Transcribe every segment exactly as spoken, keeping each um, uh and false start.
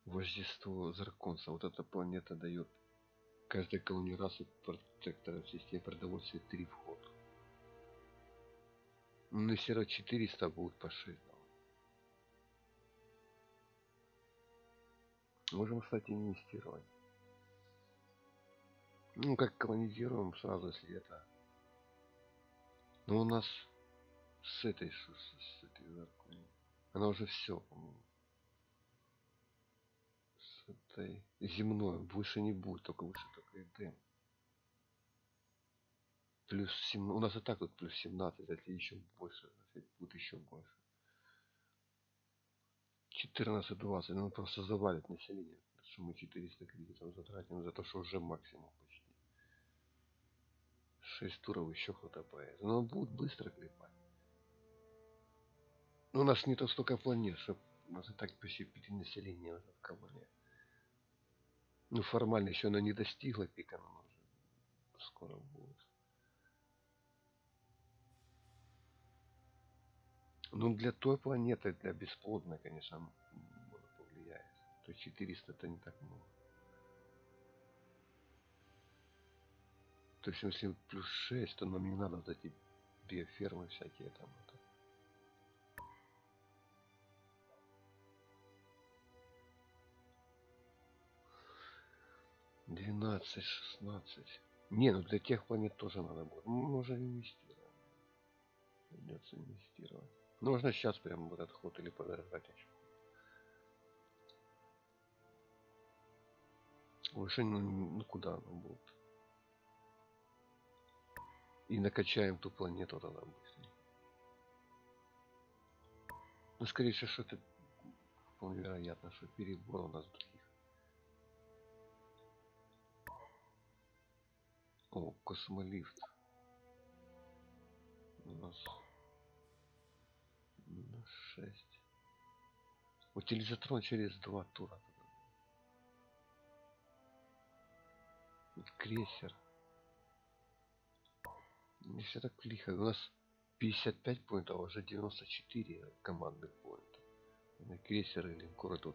Вождество Зарконца. Вот эта планета дает каждой колонии расы протектора в системе продовольствия три входа. Ну, все равно четыреста будет по шесть. Можем, кстати, инвестировать. Ну, как колонизируем сразу, если это. Но у нас с этой, с, с этой Зарконией. Она уже все, по-моему. С этой земной. Выше не будет, только выше только Эдем. Плюс семнадцать. У нас и так тут плюс семнадцать, если еще больше. Будет еще больше. четырнадцать двадцать. Ну, просто завалит население. Что мы четыреста кредитов затратим за то, что уже максимум почти. шесть туров еще кто-то появится. Но он будет быстро клепать. Но у нас не то столько планет, что у нас и так почти пяти населения уже в Кабале. Ну, формально еще она не достигла пика, но уже скоро будет. Ну, для той планеты, для бесплодной, конечно, повлияет. То есть четыреста это не так много. То есть, если плюс шесть, то нам не надо вот эти биофермы всякие там. Это. двенадцать, шестнадцать. Не, ну для тех планет тоже надо будет. Мы уже инвестируем. Придется инвестировать. Нужно сейчас прямо в этот ход или подождать еще. Выше, ну, ну куда оно будет? И накачаем ту планету тогда быстрее. Ну, скорее всего, что это вполне вероятно, что перебор у нас других. О, космолифт. У нас на шесть. Утилизатрон через два тура. Крейсер. Не все так лихо. У нас пятьдесят пять поинтов, а уже девяносто четыре командных поинта. Крейсер и линкоры тут.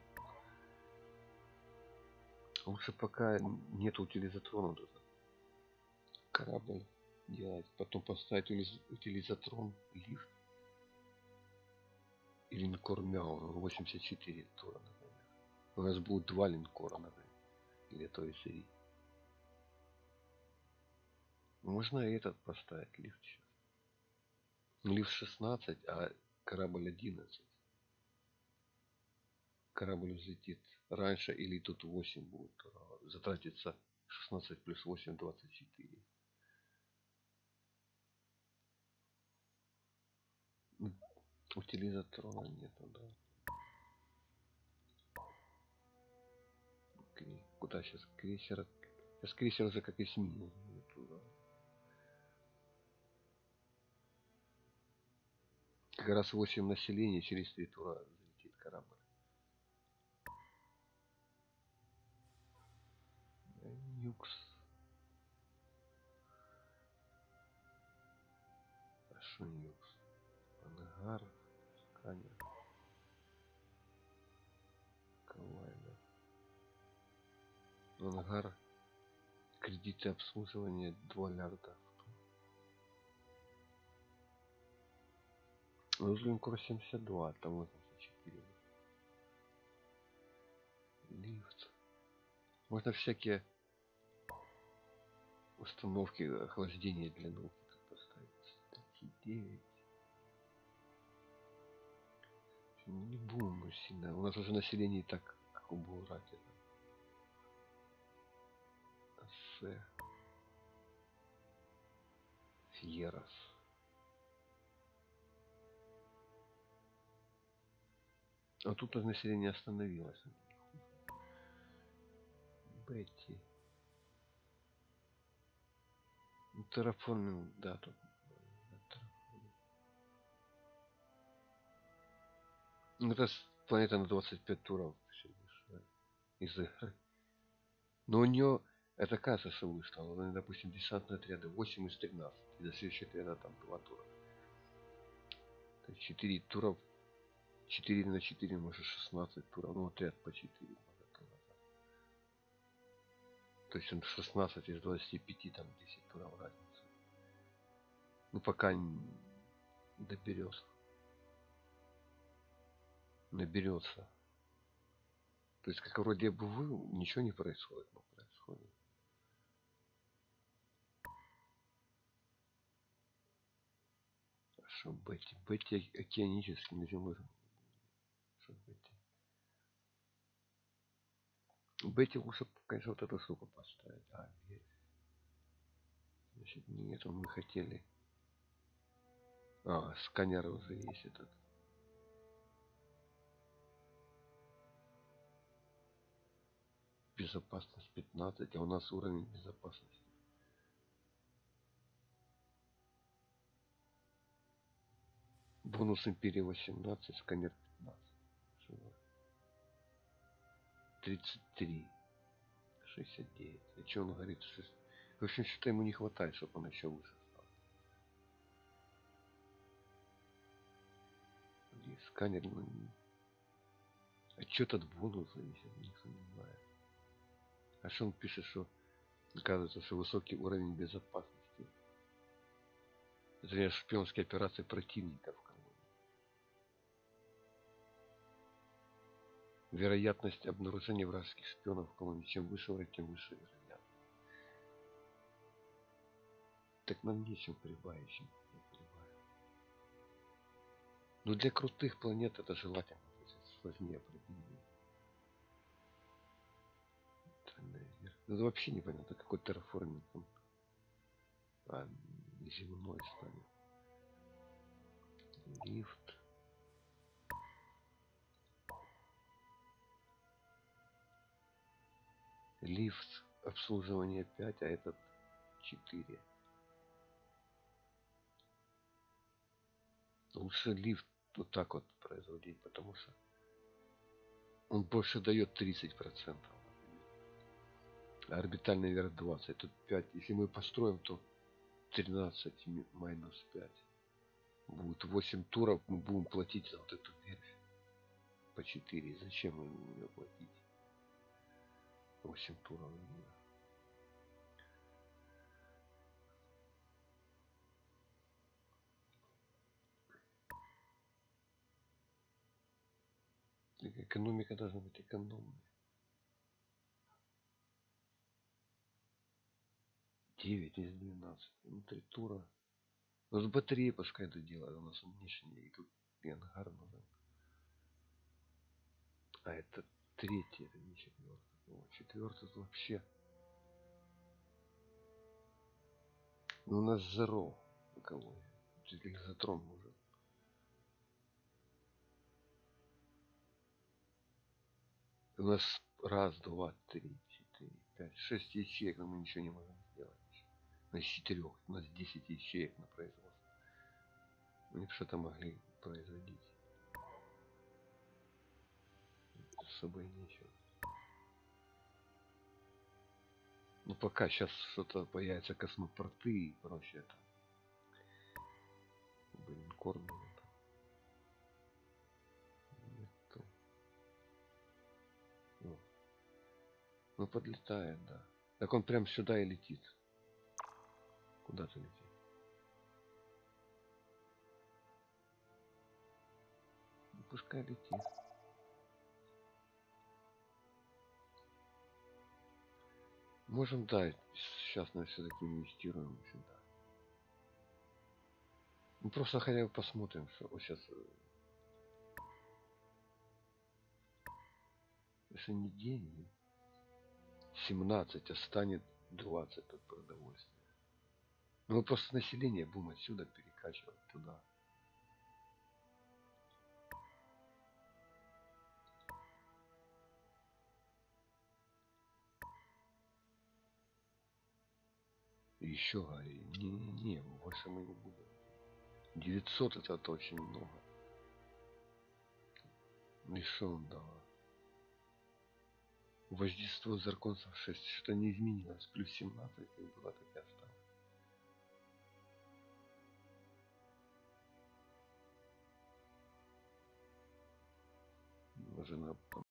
Лучше пока нет утилизатрона тут. Корабль делать. Потом поставить утилизатрон, лифт. И линкор Мяу. восемьдесят четыре тура, например. У нас будет два линкора, например. Или то есть три. Можно и этот поставить лифт сейчас. Лифт шестнадцать, а корабль одиннадцать. Корабль взлетит раньше, или тут восемь будет. Затратится шестнадцать плюс восемь, двадцать четыре. Утилизатрона нету, да. Окей. Куда сейчас крейсер? Сейчас крейсер уже как эсминец. Как раз восемь населения, через три тура залетит корабль. Нюкс. А что Нюкс? Ангар. Сканер. Коллайдер. Ангар. Кредиты обслуживания два лярда. Линкор семьдесят два, там восемьдесят четыре. Лифт. Можно всякие установки охлаждения для науки тут поставить. Статьи девять. Не будем сильно. У нас уже население и так, как у Бурати. Ассе. Фьерос. А тут население остановилось. Бетти. Терраформинг, да, тут. Ну, это планета на двадцать пять туров из игры. Но у нее это кажется, что вышла. Она, допустим, десантные отряды восемь из тринадцати. И до следующего отряда там два тура. То есть четыре туров. четыре на четыре, может шестнадцать туров. Ну, отряд по четыре. То есть он шестнадцать из двадцати пяти, там десять туров разница. Ну пока не доберется. Наберется. То есть как вроде бы вы, ничего не происходит, но происходит. Что Бетти? Бетти океанический на земле. Что Бетти? Бетти лучше, конечно, вот эту штуку поставить. А, верь. Значит, нет, мы хотели. А, сканер уже есть этот. Безопасность пятнадцать, а у нас уровень безопасности. Бонус империи восемнадцать, сканер пятнадцать. тридцать три. шестьдесят девять. И что он говорит? В общем, что-то ему не хватает, чтобы он еще выше стал. И сканер, ну, а что-то от бонуса зависит, никто не знает. А что он пишет, что оказывается, что высокий уровень безопасности. Это я шпионские операции противников. Вероятность обнаружения вражеских шпионов в колонии. Чем выше уровень, тем выше вероятность. Так нам нечем прибавить, чем прибавить. Но для крутых планет это желательно. Сложнее определить. Ну, это вообще непонятно, какой терраформинг он. А, земной станет. Лифт. Лифт. Обслуживание пять, а этот четыре. Лучше лифт вот так вот производить, потому что он больше дает тридцать процентов. А орбитальный вверх двадцать. Тут пять. Если мы построим, то тринадцать минус пять. Будет восемь туров. Мы будем платить за вот эту верфь. По четыре. Зачем мы ее платить? восемь туров. Экономика должна быть экономной. девять из двенадцати. Ну, три тура. Ну, с батареей пускай это делает. У нас умнейшие. И тут и ангар нужен. А это третий, это не четвертый. О, четвертый вообще. Ну, у нас зеро экология. Экзотрон уже. У нас раз, два, три, четыре, пять, шесть ячеек, но мы ничего не можем сделать. На четырех. У нас десять ячеек на производство. Мы что-то могли производить. С собой нечего. Ну пока сейчас что-то появится космопорты и прочее это. Блин, корм. Ну, ну подлетает, да. Так он прям сюда и летит. Куда ты летит? Ну, пускай летит. Можем, да, сейчас мы все-таки инвестируем сюда. Ну просто хотя бы посмотрим, что вот сейчас. Если не деньги. семнадцать, а станет двадцать тут продовольствия. Ну мы просто население будем отсюда перекачивать туда. И еще говори, не-не-не, больше мы не будем. девятьсот это, это очень много. И что он дал? Вождество Зарконцев шесть, что-то не изменилось. Плюс семнадцать, как было, так и осталось. Уже на